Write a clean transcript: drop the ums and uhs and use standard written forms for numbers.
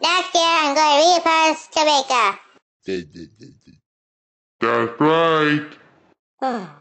Next year, I'm going to repost Jamaica. That's right.